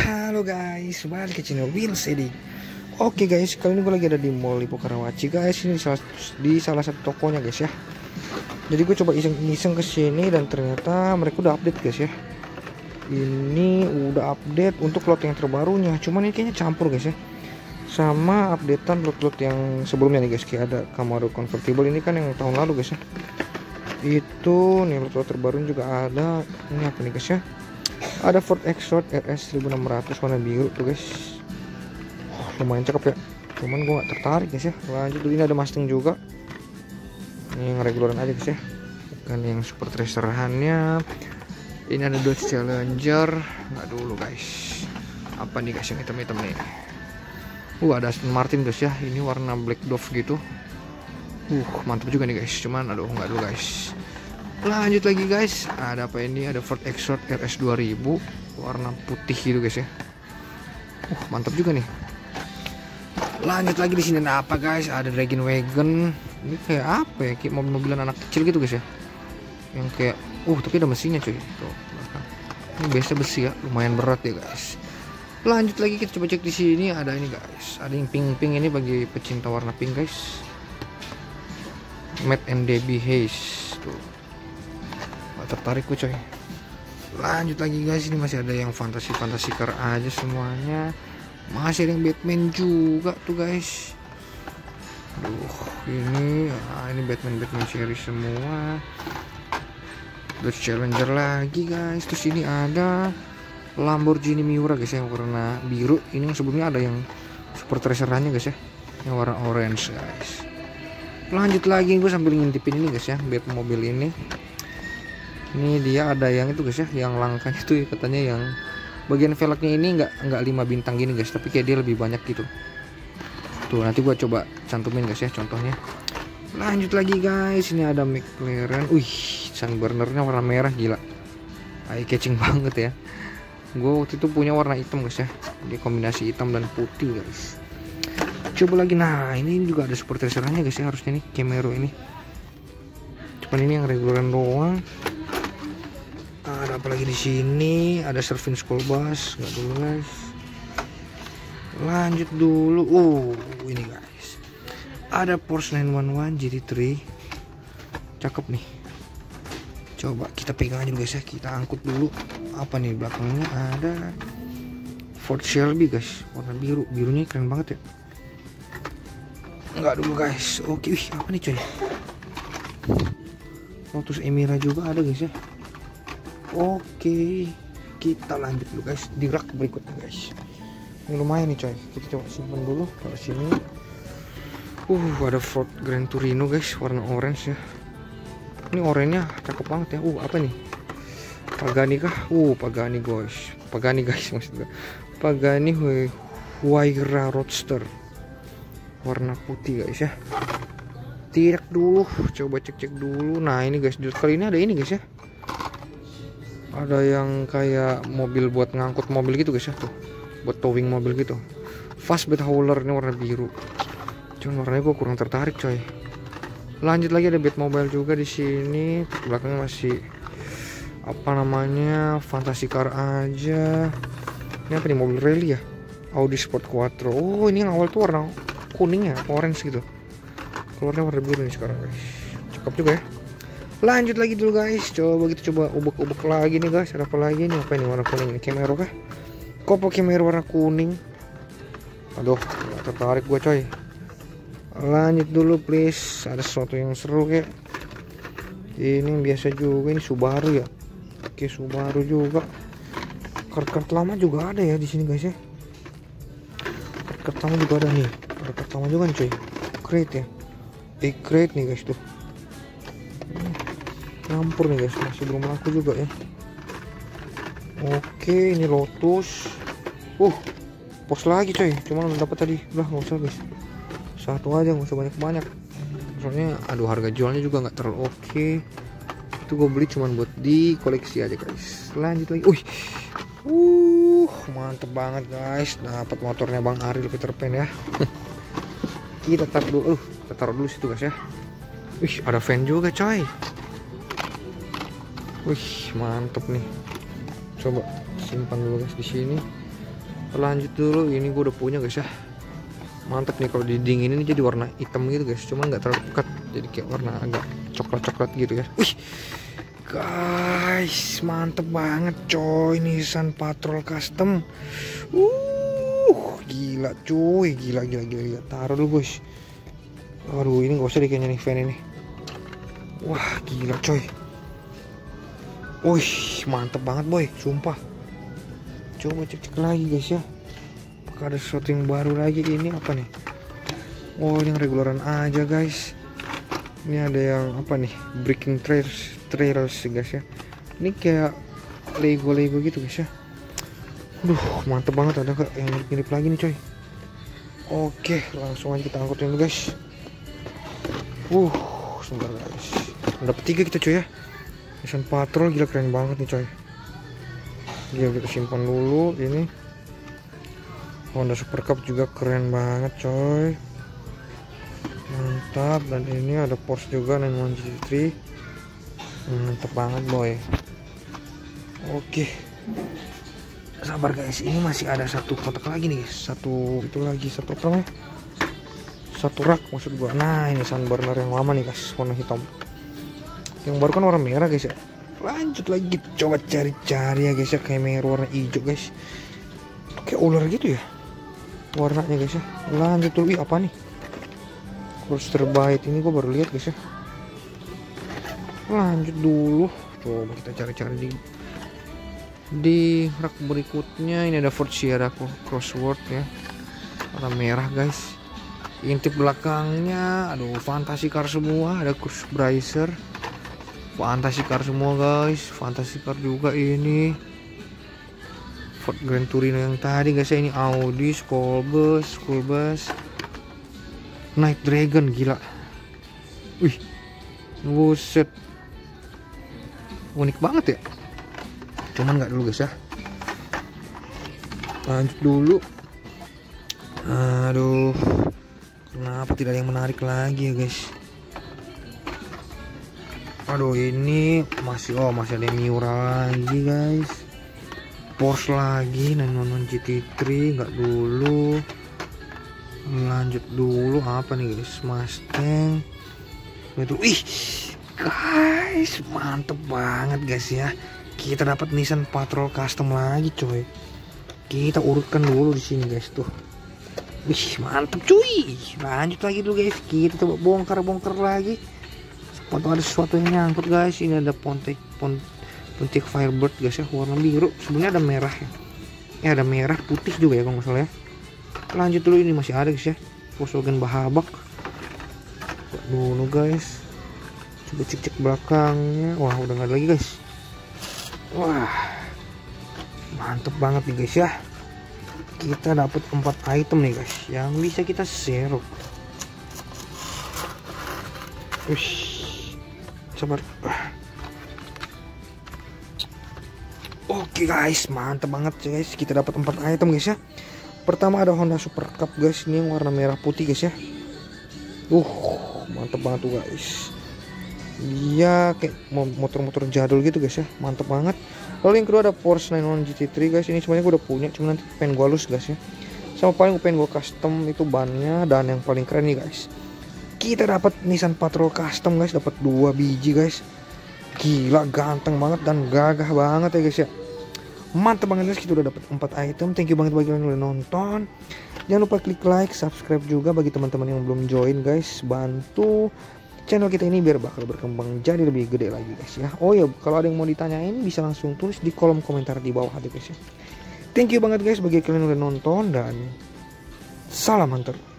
Halo guys, balik ke channel Wheels Edi. Oke guys, kali ini gue lagi ada di Mall Lippo Karawaci guys. Ini di salah satu tokonya guys ya. Jadi gue coba iseng-iseng ke sini dan ternyata mereka udah update guys ya. Ini udah update untuk lot yang terbarunya. Cuman ini kayaknya campur guys ya, sama updatean lot-lot yang sebelumnya nih guys. Kayak ada Camaro convertible, ini kan yang tahun lalu guys ya. Itu nih lot terbaru juga ada. Ini apa nih guys ya? Ada Ford Exort RS 1600 warna biru tuh guys. Lumayan cakep ya, cuman gua gak tertarik guys ya. Lanjut dulu, ini ada Mustang juga. Ini yang regularan aja guys ya, bukan yang super tracerannya. Ini ada Dodge Challenger. Nggak dulu guys, apa nih guys yang hitam-hitam nih? Ada Aston Martin guys ya, ini warna black dove gitu. Mantap juga nih guys, cuman aduh nggak dulu guys. Lanjut lagi guys, ada apa ini? Ada Ford Exort RS 2000 warna putih gitu guys ya. Mantap juga nih. Lanjut lagi di sini ada apa guys? Ada Dragon Wagon. Ini kayak apa ya? Kayak mobil-mobilan anak kecil gitu guys ya. Yang kayak tapi ada mesinnya cuy. Tuh, ini biasa besi ya, lumayan berat ya guys. Lanjut lagi kita coba cek di sini, ada ini guys. Ada yang pink-pink, ini bagi pecinta warna pink guys. Matte and Debbie Hayes tuh. Tertarik gue coy. Lanjut lagi guys, ini masih ada yang fantasi car aja semuanya. Masih ada yang Batman juga tuh guys. Ini Batman series semua. Dodge Challenger lagi guys. Terus ini ada Lamborghini Miura guys yang warna biru. Ini yang sebelumnya ada yang super tracerannya guys ya, yang warna orange guys. Lanjut lagi, gue sambil ngintipin ini guys ya, Bat mobil ini. Ini dia ada yang itu guys ya, yang langkanya itu ya, katanya yang bagian velgnya ini nggak 5 bintang gini guys, tapi kayak dia lebih banyak gitu. Tuh nanti gua coba cantumin guys ya contohnya. Lanjut lagi guys, ini ada McLaren. Sun burnernya warna merah, gila, eye catching banget ya. Gue waktu itu punya warna hitam guys ya, dia kombinasi hitam dan putih guys. Coba lagi, nah ini juga ada super tracerannya guys ya, harusnya nih Camaro ini. Cuman ini yang regularan doang. Ada apa lagi di sini? Ada Servin School Bus, nggak dulu guys. Lanjut dulu. Ini guys, ada Porsche 911 GT3, cakep nih. Coba kita pegang aja dulu guys ya, kita angkut dulu. Apa nih belakangnya? Ada Ford Shelby guys, warna biru. Birunya keren banget ya. Nggak dulu guys. Oke, apa nih coy? Lotus Emira juga ada guys ya. Oke, kita lanjut dulu guys di rak berikutnya guys. Ini lumayan nih coy, kita coba simpan dulu kalau sini. Ada Ford Grand Torino guys, warna orange ya. Ini oranye cakep banget ya. Apa nih? Pagani kah? Pagani guys maksud gue. Pagani Huayra Roadster warna putih guys ya. Tidak dulu, coba cek dulu. Nah ini guys, kali ini ada ini guys ya. Ada yang kayak mobil buat ngangkut mobil gitu guys ya, tuh buat towing mobil gitu. Fastbed Hauler, ini warna biru. Cuman warnanya gue kurang tertarik coy. Lanjut lagi, ada Batmobile juga di sini. Belakangnya masih apa namanya, fantasi car aja. Ini apa nih, mobil rally ya? Audi Sport Quattro. Ini yang awal tuh warna kuning ya, orange gitu. Keluarnya warna biru nih sekarang guys. Cakep juga ya. Lanjut lagi dulu guys, kita coba ubek-ubek lagi nih guys. Ada apa lagi nih? Apa ini warna kuning ini? Camaro kah? Kok Camaro warna kuning? Aduh, gak tertarik gue coy. Lanjut dulu please, ada sesuatu yang seru kayak ini yang biasa juga. Ini Subaru ya. Oke, Subaru juga. Kart lama juga ada ya di sini guys ya. Kart lama juga ada nih. Ada kart lama juga nih coy. Crate ya. Crate nih guys tuh. Campur nih guys, masih belum laku juga ya. Oke, ini Lotus. Pos lagi coy, cuman udah dapat tadi. Udah nggak usah guys, satu aja, nggak usah banyak. Soalnya harga jualnya juga nggak terlalu oke. Itu gue beli cuman buat di koleksi aja guys. Lanjut lagi. Mantep banget guys, dapat motornya Bang Aril Peter Pan ya. Kita taruh dulu, taruh dulu situ guys ya. Ada fan juga coy. Mantep nih. Coba simpan dulu guys di sini. Lanjut dulu, ini gue udah punya guys ya. Mantap nih, kalau didinginin ini jadi warna hitam gitu guys, cuman nggak terlalu pekat, jadi kayak warna agak coklat-coklat gitu ya. Wih guys, mantep banget coy, Nissan Patrol Custom. Gila cuy, gila. Taruh dulu guys. Waduh, ini gak usah deh kayaknya nih fan ini. Wah gila coy. Wih mantep banget boy, sumpah. Coba cek lagi guys ya, apakah ada sesuatu yang baru lagi. Ini apa nih? Oh, yang regularan aja guys. Ini ada yang apa nih, breaking trails guys ya. Ini kayak Lego gitu guys ya. Duh mantep banget, ada gak yang mirip lagi nih coy. Oke, langsung aja kita angkutin dulu guys. Sebentar guys, dapat 3 kita coy ya. Nissan Patrol, gila keren banget nih coy. Gila, kita simpan dulu. Ini Honda Super Cup juga keren banget coy, mantap. Dan ini ada Porsche juga 911 GT3, mantap banget boy. Oke, sabar guys, ini masih ada satu kotak lagi nih guys. Satu apa namanya, satu rak maksud gua. Nah ini Sunburner yang lama nih guys, warna hitam. Yang baru kan warna merah guys ya. Lanjut lagi, coba cari-cari ya guys ya, kayak merah warna hijau guys, kayak ular gitu ya warnanya guys ya. Lanjut dulu, apa nih, Cross terbaik ini gue baru lihat guys ya. Lanjut dulu, coba kita cari-cari di rak berikutnya. Ini ada Ford Sierra Crossworth ya, warna merah guys. Intip belakangnya, aduh fantasi car semua, ada Cruise Bracer, fantasi car semua guys, fantasi car juga ini. Ford Grand Torino yang tadi guys ya, ini Audi School Bus, Night Dragon, gila. Wih, buset, unik banget ya. Cuman nggak dulu guys ya. Lanjut dulu. Aduh, kenapa tidak ada yang menarik lagi ya guys. Aduh, ini masih ada yang Miura lagi guys. Porsche lagi 911 GT3, nggak dulu. Lanjut dulu, apa nih guys, Mustang itu. Ih guys, mantep banget guys ya. Kita dapat Nissan Patrol Custom lagi coy. Kita urutkan dulu di sini guys tuh. Wih mantep cuy. Lanjut lagi dulu guys, kita coba bongkar lagi. Ada sesuatu yang nyangkut guys. Ini ada Pontiac Firebird guys ya, warna biru. Sebenarnya ada merah ya. Ada merah putih juga ya kalau nggak salah ya. Lanjut dulu, ini masih ada guys ya, Volkswagen Bahabak. Dulu guys, coba cek belakangnya. Wah udah nggak ada lagi guys. Wah mantep banget nih guys ya. Kita dapat 4 item nih guys yang bisa kita share. Sabar. Oke guys, mantep banget guys. Kita dapat 4 item guys ya. Pertama ada Honda Super Cup guys, ini yang warna merah putih guys ya. Mantep banget tuh guys. Dia kayak motor-motor jadul gitu guys ya, mantep banget. Lalu yang kedua ada Porsche 911 GT3 guys. Ini sebenarnya gue udah punya, cuma nanti pengen gue halus guys ya. Sama paling gue pengen gue custom itu bannya. Dan yang paling keren nih guys, kita dapat Nissan Patrol Custom guys, dapat 2 biji guys. Gila, ganteng banget dan gagah banget ya guys ya. Mantap banget guys, kita udah dapat 4 item. Thank you banget bagi kalian yang udah nonton. Jangan lupa klik like, subscribe juga bagi teman-teman yang belum join guys. Bantu channel kita ini biar bakal berkembang jadi lebih gede lagi guys ya. Oh ya, kalau ada yang mau ditanyain bisa langsung tulis di kolom komentar di bawah aja guys ya. Thank you banget guys bagi kalian yang udah nonton, dan salam hunter.